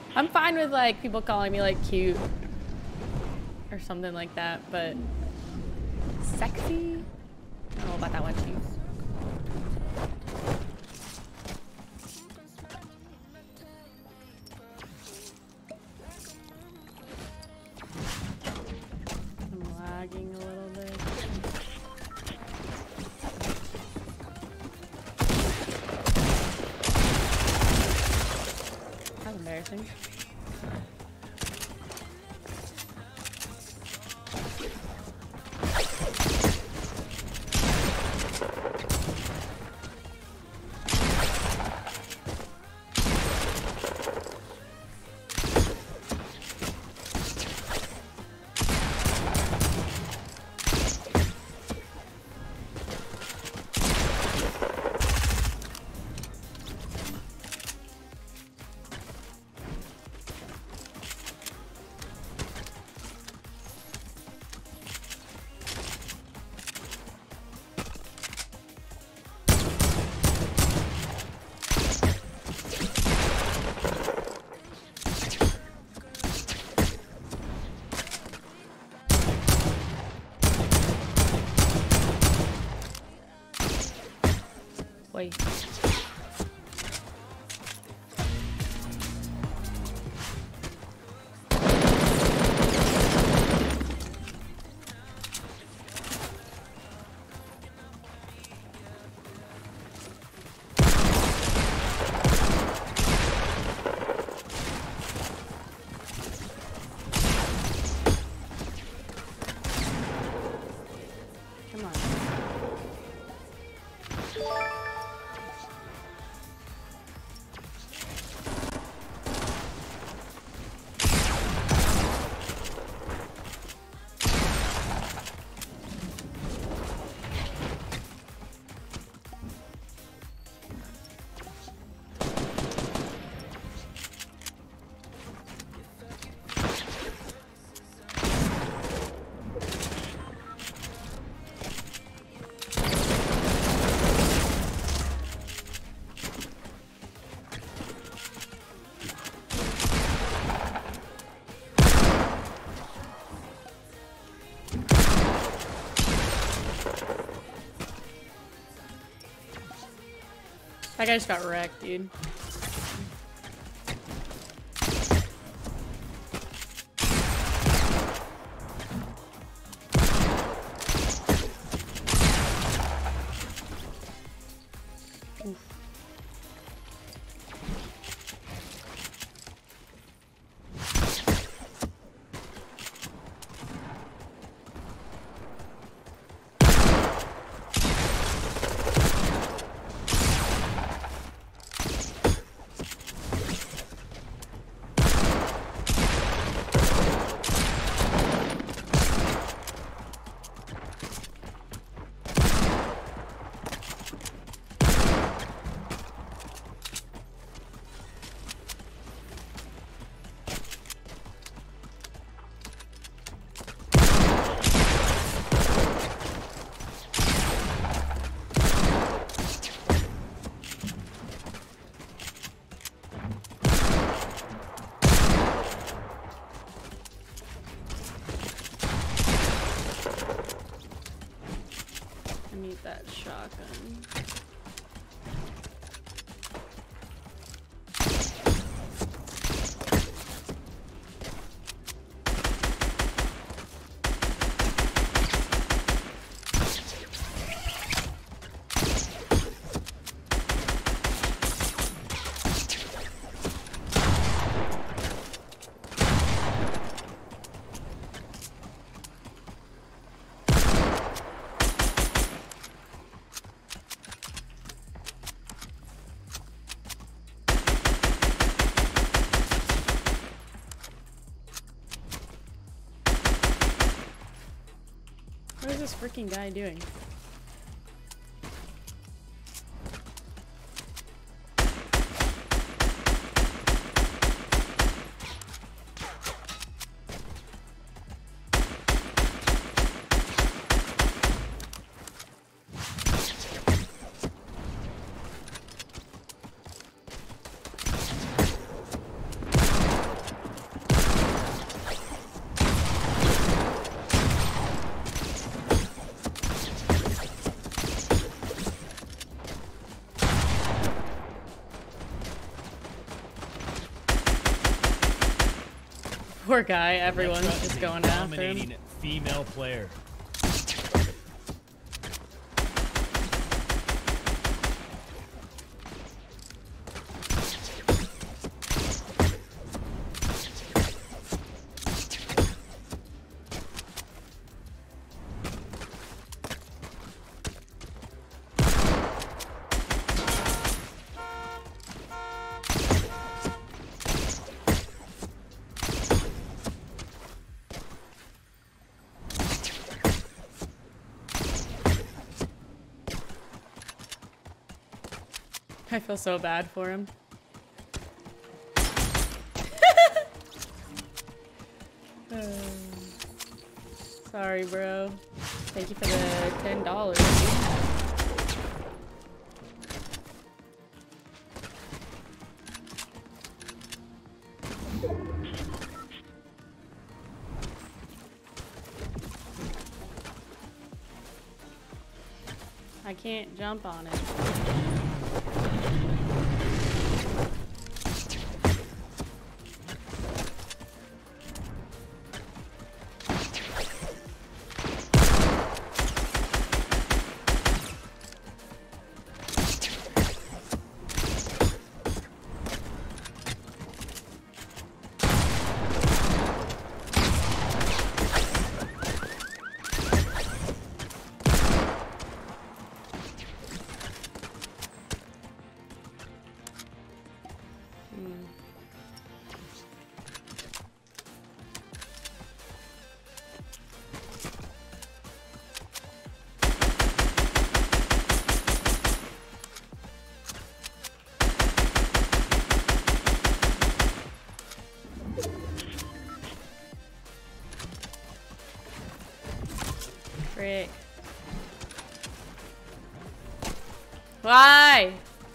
I'm fine with like people calling me like cute or something like that, but sexy? I don't know about that one, too. I'm lagging a little bit. That's embarrassing. Wait. Come on. That guy just got wrecked, dude. I need that shotgun. What is this freaking guy doing? Poor guy, everyone's just going after him. Dominating female player. I feel so bad for him. Sorry, bro. Thank you for the $10. I can't jump on it. Frick. Why?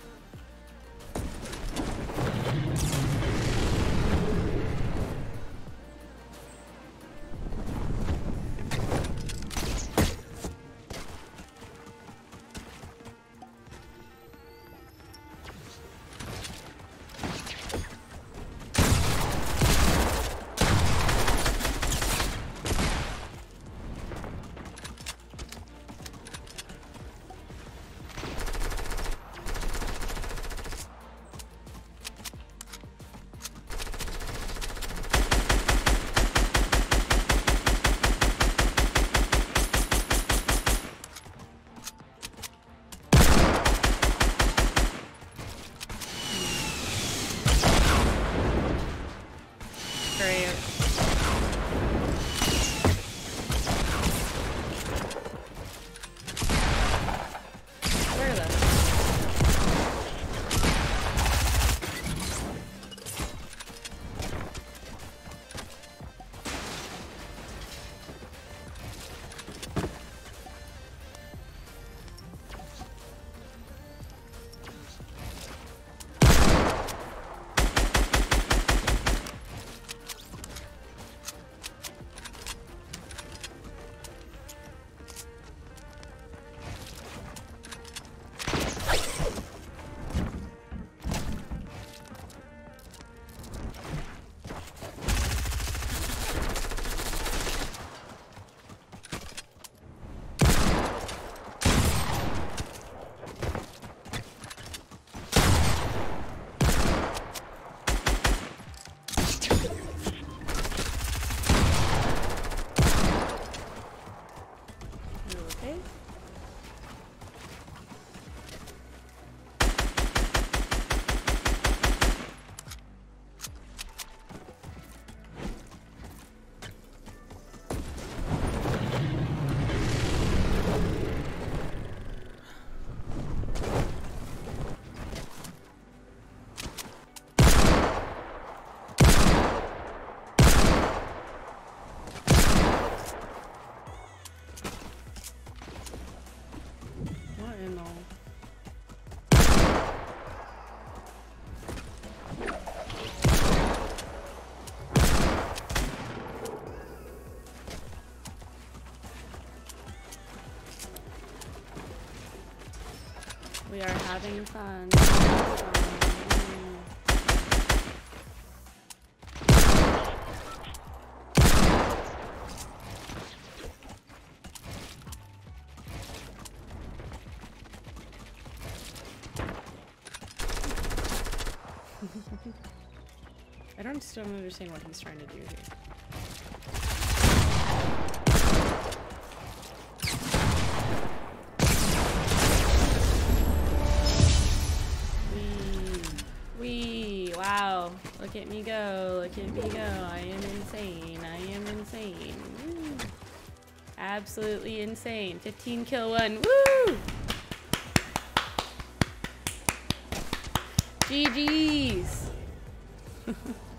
We are having fun. Still don't understand what he's trying to do here. Wee, wow. Look at me go, look at me go. I am insane, I am insane. Woo. Absolutely insane. 15 kill one, woo! GG's.